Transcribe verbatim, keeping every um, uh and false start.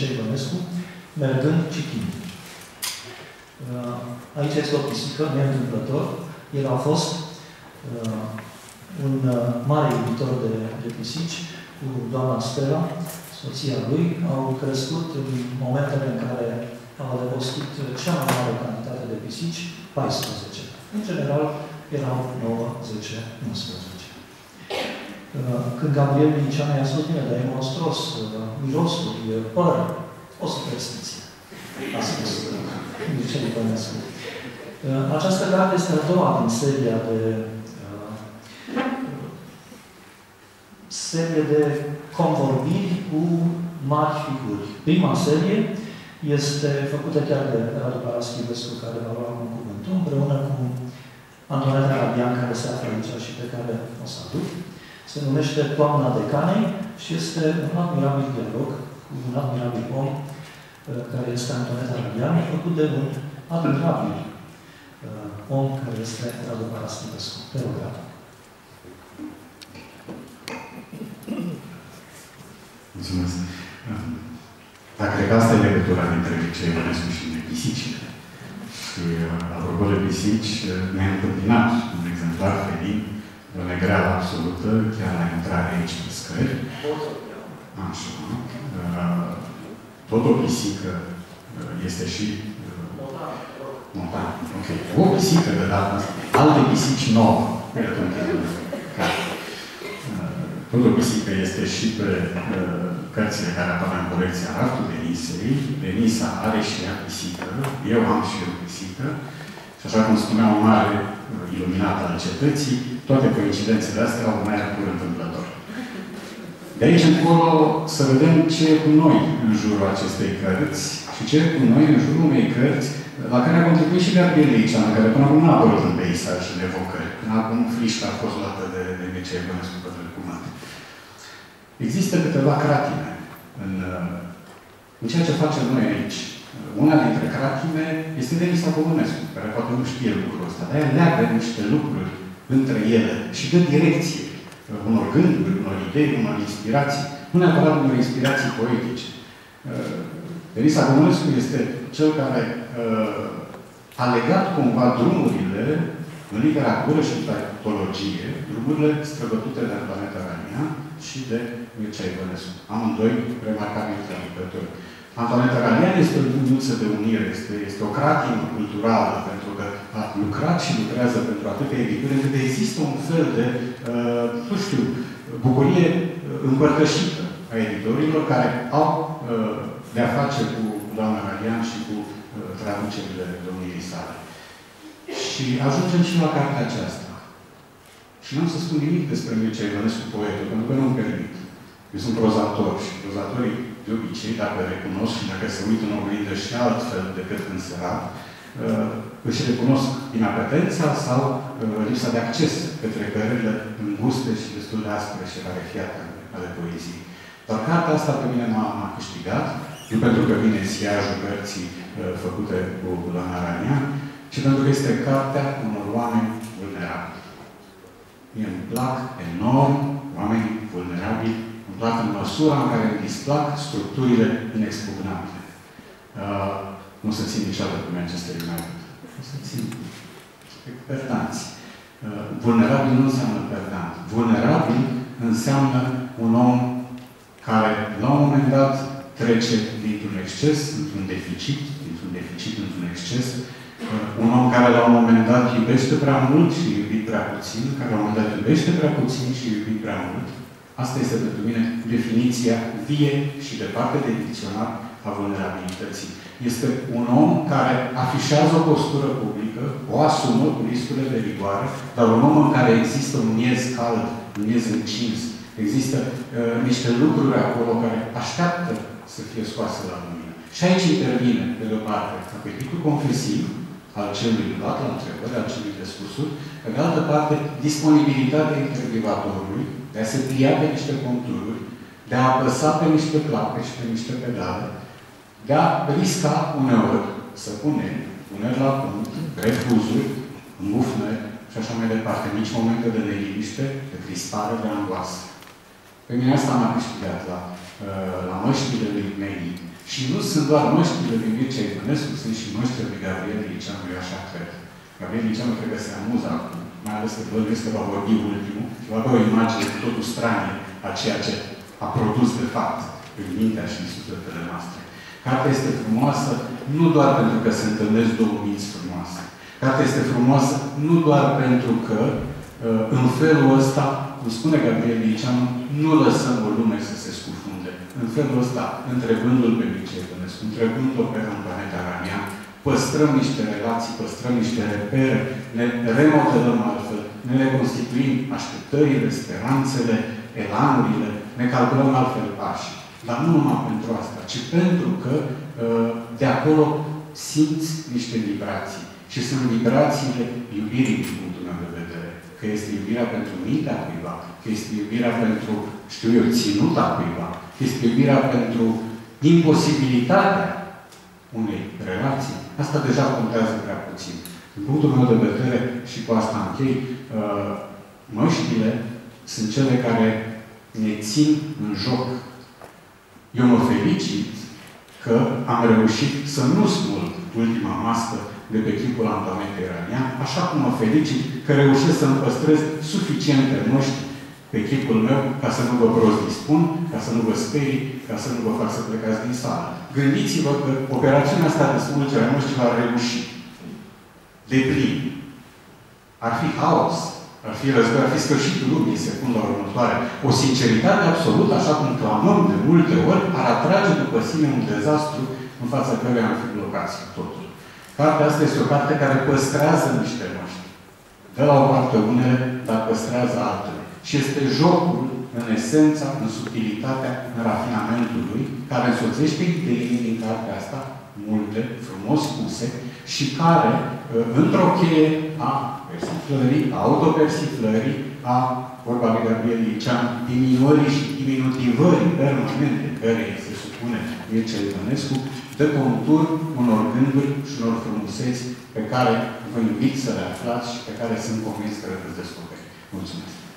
Mircea Ivănescu, mergând citind. Aici este o pisică, neîntâmplător. El a fost uh, un uh, mare iubitor de, de pisici, cu doamna Stella, soția lui, au crescut în momentele în care au adăpostit cea mai mare cantitate de pisici, paisprezece. În general, erau nouă, zece, unsprezece. Uh, când Gabriel Liceanu i-a spus, bine, dar e monstros, uh, mirosul, e păr, o superstiție. A spus Mircea Ivănescu. Această carte este a doua din seria de uh, serie de convorbiri cu mari figuri. Prima serie este făcută chiar de Radu Paraschivescu, care va lua un cuvântul, împreună cu Antoneta Rabian, care se află aici și pe care o să aduc. Se numește Toamna Decanei și este un admirabil dialog cu un admirabil om, care este Antoneta Rabian, făcut de un admirabil uh, om care este Radu Paraschivescu. Te rog, Radu. Mulțumesc. Dar cred că asta e legătura dintre Mircea Ivănescu și de pisicile. Și, apropo de pisici, ne-a întâmpinat un exemplar felin, o negreală absolută, chiar la intrare aici pe scări. Așa. Tot o pisică este și montan. Ok. O pisică de data asta. Alte pisici nouă. Tot o pisică este și pe cărțile care apar în colecția Artul Denisei. Denisa are și ea pisică. Eu am și eu pisică. Și așa cum spunea un mare iluminat al cetății, toate coincidențele astea au mai pur întâmplător. De aici încolo să vedem ce e cu noi în jurul acestei cărți și ce e cu noi în jurul unei cărți la care a contribuit și Gabriel Liceanu, care până acum n-a apărut în peisaj și în evocări. Până acum frișca a fost luată de, de Mircea Ivănescu pe trecumat. Există câteva cratime în, în ceea ce facem noi aici. Una dintre cratime este Denisa Bogănescu, care poate nu știe lucrul ăsta, dar ea leagă niște lucruri între ele și dă direcție unor gânduri, unor idei, unor inspirații, nu neapărat unor inspirații poetice. Denisa Bogănescu este cel care uh, a legat cumva drumurile în literatură și în tautologie, drumurile străbătute de Antoneta Rabian și de Mircea Ivănescu. Amândoi remarcabili traducători. Antoneta Rabian este o liniuță de unire, este, este o cratimă culturală, pentru că a lucrat și lucrează pentru atâtea edituri, încât există un fel de, uh, nu știu, bucurie împărtășită a editorilor care au uh, de-a face cu doamna Rabian și cu uh, traducerile domniei sale. Și ajungem și la cartea aceasta. Și nu am să spun nimic despre Mircea Ivănescu, poetul, pentru că nu-mi permit. Eu sunt prozator și prozatorii, de obicei, dacă recunosc și dacă se uită în oglindă și altfel decât în serat, uh, își recunosc inapetența sau uh, lipsa de acces către cărările înguste și destul de aspre și rarefiate ale poeziei. Dar cartea asta pe mine m-a câștigat, nu pentru că vine siajul cărții uh, făcute cu doamna Rabian, ci pentru că este cartea unor oameni vulnerabili. Mie îmi plac enorm oameni vulnerabili, îmi plac în măsura în care îmi displac structurile inexpugnabile. Uh, nu se țin niciodată cu Manchester United. Nu se țin. Perdanți. Uh, vulnerabil nu înseamnă perdant. Vulnerabil înseamnă un om care, la un moment dat, trece dintr-un exces, într-un deficit, dintr-un deficit, într-un exces. Uh, un om care, la un moment dat, iubește prea mult și iubit prea puțin, care, la un moment dat, iubește prea puțin și iubit prea mult. Asta este, pentru mine, definiția vie și departe de dicționar a vulnerabilității. Este un om care afișează o postură publică, o asumă cu riscurile de rigoare, dar un om în care există un miez cald, un miez încins. Există uh, niște lucruri acolo care așteaptă să fie scoase la lumină. Și aici intervine, pe de o parte, apetitul confesiv al celui luat la întrebări, al celui descusut, pe de altă parte, disponibilitatea intervievatorului de a se plia pe niște contururi, de a apăsa pe niște clape și pe niște pedale, de a risca uneori să punem, puneri la punct, refuzuri, îngufnări și așa mai departe, nici momente de neliniște, de crispare, de angoasă. Pe mine asta m-a câștigat la, la măștile lui Meni Și nu sunt doar măștile lui Mircea Ionescu, sunt și măștile lui Gabriel Liceanu, eu așa cred. Gabriel Liceanu cred că se amuză acum, mai ales că bănuiesc că va vorbi ultimul și va avea o imagine cu totul stranie a ceea ce a produs de fapt în mintea și în sufletele noastre. Cartea este frumoasă nu doar pentru că se întâlnesc două minți frumoase. Cartea este frumoasă nu doar pentru că în felul ăsta, cum spune Gabriel Liceanu, nu lăsăm o lume să se scufunde. În felul ăsta, întrebându-l pe Mircea Ionescu, întrebându-l pe Antoaneta Ramian, păstrăm niște relații, păstrăm niște repere, ne remodelăm altfel, ne reconstituim așteptările, speranțele, elanurile, ne calculăm altfel pașii. Dar nu numai pentru asta, ci pentru că de acolo simți niște vibrații. Și sunt vibrațiile iubirii din punctul meu de vedere. Că este iubirea pentru mintea cuiva, că este iubirea pentru, știu eu, ținuta cuiva, că este iubirea pentru imposibilitatea unei relații. Asta deja contează prea puțin. Din punctul meu de vedere, și cu asta închei, măștile sunt cele care ne țin în joc. Eu mă felicit că am reușit să nu smulg ultima mască de pe chipul Antoanetei Ramian, așa cum mă felicit că reușesc să-mi păstrez suficiente măști pe chipul meu ca să nu vă prost dispun, ca să nu vă sperii, ca să nu vă fac să plecați din sală. Gândiți-vă că operațiunea asta de smulgere a măștilor a reușit. De plin. Ar fi haos, ar fi război, ar fi sfârșitul lumii în secunda următoare. O sinceritate absolută, așa cum clamăm de multe ori, ar atrage după sine un dezastru în fața căruia am fi blocați totul. Cartea asta este o carte care păstrează niște măști. De la o parte unele, dar păstrează altele. Și este jocul, în esența, în subtilitatea, în rafinamentul lui, care însoțește ideile din cartea asta, multe, frumos spuse, și care, într-o cheie a persiflării, a autopersiflării, a, vorba de Gabriel Liceanu, diminuării și diminutivării permanente care se supune Mircea Ionescu, dă contur unor gânduri și unor frumuseți pe care vă invit să le aflați și pe care sunt convins că le veți descoperi. Mulțumesc!